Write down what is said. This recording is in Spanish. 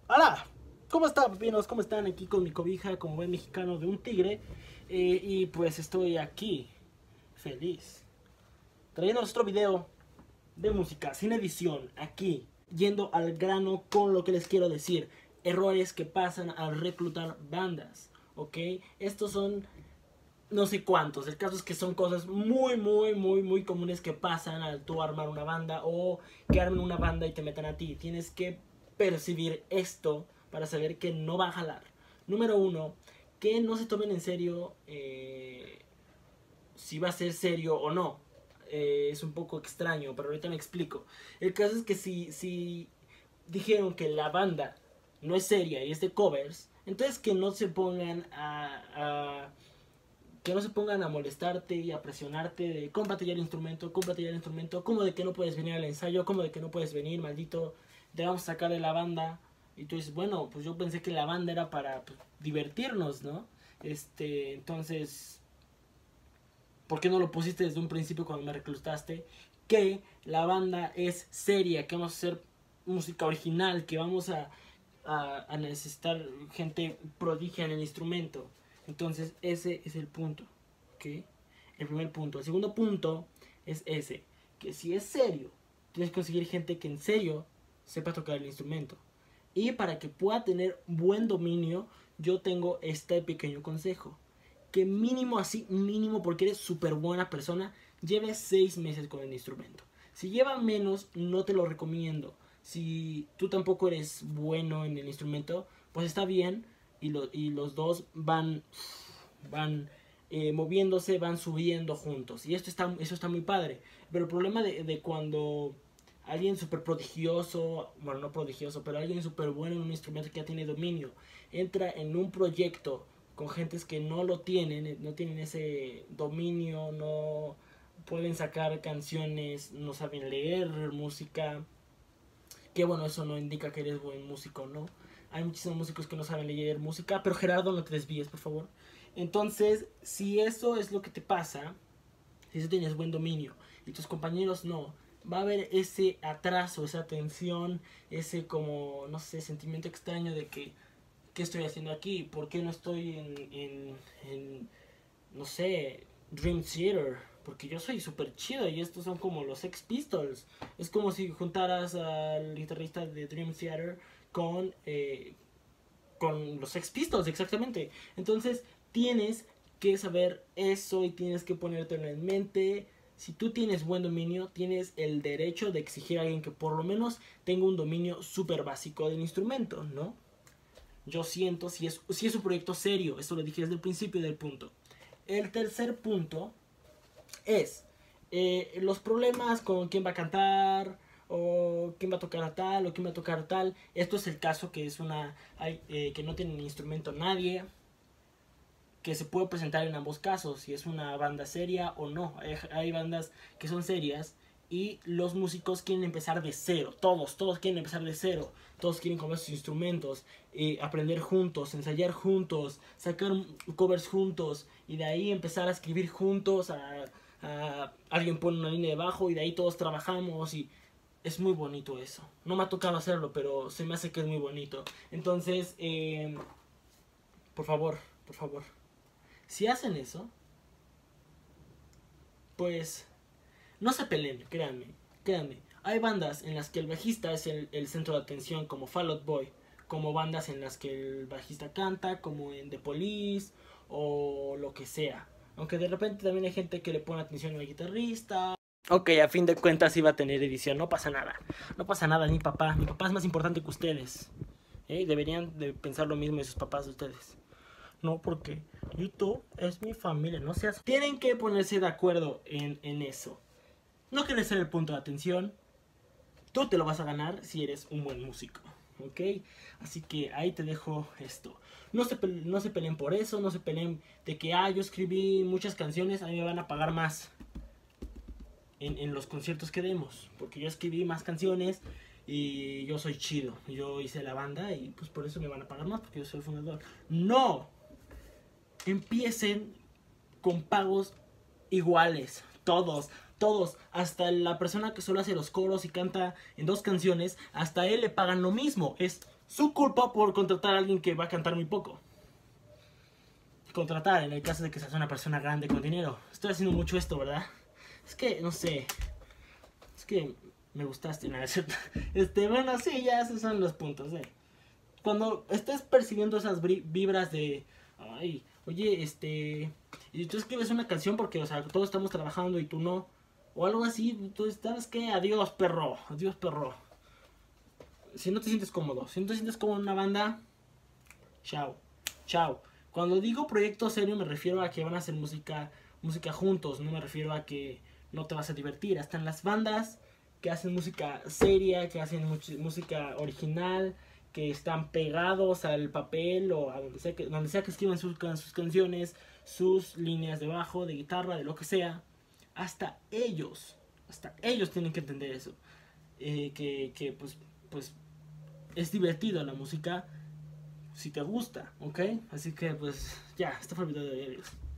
Hola, ¿cómo están, pepinos? ¿Cómo están? Aquí con mi cobija como buen mexicano de un tigre. Y pues estoy aquí, feliz, trayendo otro video de música sin edición, aquí, yendo al grano con lo que les quiero decir. Errores que pasan al reclutar bandas, ¿ok? Estos son no sé cuántos. El caso es que son cosas muy comunes que pasan al tú armar una banda o que armen una banda y te metan a ti. Tienes que percibir esto para saber que no va a jalar. Número uno, que no se tomen en serio si va a ser serio o no. Es un poco extraño, pero ahorita me explico. El caso es que si dijeron que la banda no es seria y es de covers, entonces que no se pongan que no se pongan a molestarte y a presionarte de cómprate ya el instrumento, cómprate ya el instrumento, como de que no puedes venir al ensayo, como de que no puedes venir, maldito, te vamos a sacar de la banda. Y tú dices, bueno, pues yo pensé que la banda era para pues, divertirnos, ¿no? Entonces, ¿por qué no lo pusiste desde un principio cuando me reclutaste? Que la banda es seria, que vamos a hacer música original, que vamos a necesitar gente prodigia en el instrumento. Entonces ese es el punto, ¿ok? El primer punto. El segundo punto es ese, que si es serio, tienes que conseguir gente que en serio sepa tocar el instrumento. Y para que pueda tener buen dominio, yo tengo este pequeño consejo. Que mínimo así, mínimo porque eres súper buena persona, lleve 6 meses con el instrumento. Si lleva menos, no te lo recomiendo. Si tú tampoco eres bueno en el instrumento, pues está bien y los dos van moviéndose, van subiendo juntos. Y eso está muy padre. Pero el problema de cuando alguien súper prodigioso, bueno, no prodigioso, pero alguien súper bueno en un instrumento que ya tiene dominio, entra en un proyecto con gentes que no lo tienen, no tienen ese dominio, no pueden sacar canciones, no saben leer música, que bueno, eso no indica que eres buen músico, ¿no? Hay muchísimos músicos que no saben leer música, pero Gerardo, no te desvíes, por favor. Entonces, si eso es lo que te pasa, si tú tienes buen dominio y tus compañeros no, va a haber ese atraso, esa tensión, ese como, no sé, sentimiento extraño de que, ¿qué estoy haciendo aquí? ¿Por qué no estoy en no sé, Dream Theater? Porque yo soy súper chido y estos son como los Sex Pistols. Es como si juntaras al guitarrista de Dream Theater con los Sex Pistols, exactamente. Entonces tienes que saber eso y tienes que ponértelo en mente. Si tú tienes buen dominio, tienes el derecho de exigir a alguien que por lo menos tenga un dominio súper básico del instrumento, ¿no? Yo siento si es un proyecto serio, esto lo dije desde el principio del punto. El tercer punto es los problemas con quién va a cantar o quién va a tocar a tal o quién va a tocar a tal. Esto es el caso que es que no tiene instrumento nadie, que se puede presentar en ambos casos, si es una banda seria o no. Hay bandas que son serias y los músicos quieren empezar de cero, todos quieren empezar de cero, todos quieren comer sus instrumentos, aprender juntos, ensayar juntos, sacar covers juntos y de ahí empezar a escribir juntos, alguien pone una línea de bajo y de ahí todos trabajamos y es muy bonito eso. No me ha tocado hacerlo, pero se me hace que es muy bonito. Entonces, por favor, si hacen eso, pues no se peleen, créanme. Hay bandas en las que el bajista es el centro de atención, como Fall Out Boy, como bandas en las que el bajista canta, como en The Police o lo que sea. Aunque de repente también hay gente que le pone atención al guitarrista. Ok, a fin de cuentas iba a tener edición, no pasa nada. No pasa nada, mi papá es más importante que ustedes. Deberían de pensar lo mismo de sus papás de ustedes. No, porque YouTube es mi familia, no seas... Tienen que ponerse de acuerdo en eso. No quieres ser el punto de atención. Tú te lo vas a ganar si eres un buen músico. ¿Ok? Así que ahí te dejo esto. No se peleen por eso, no se peleen de que, yo escribí muchas canciones, a mí me van a pagar más en los conciertos que demos. Porque yo escribí más canciones y yo soy chido. Yo hice la banda y pues por eso me van a pagar más porque yo soy el fundador. ¡No! Empiecen con pagos iguales, todos, hasta la persona que solo hace los coros y canta en 2 canciones, hasta él le pagan lo mismo, es su culpa por contratar a alguien que va a cantar muy poco. Contratar en el caso de que seas una persona grande con dinero. Estoy haciendo mucho esto, ¿verdad? Es que, no sé. Es que me gustaste, ¿no? Bueno, sí, ya esos son los puntos, Cuando estés percibiendo esas vibras de... Ay, oye, y tú escribes una canción porque, o sea, todos estamos trabajando y tú no. O algo así, tú sabes que adiós, perro. Adiós, perro. Si no te sientes cómodo. Si no te sientes cómodo en una banda, chao. Chao. Cuando digo proyecto serio me refiero a que van a hacer música juntos. No me refiero a que no te vas a divertir. Hasta en las bandas que hacen música seria, que hacen música original, que están pegados al papel o a donde sea que escriban sus canciones, sus líneas de bajo, de guitarra, de lo que sea. Hasta ellos tienen que entender eso. Que pues es divertido la música si te gusta, ¿ok? Así que pues ya, este fue el video de hoy.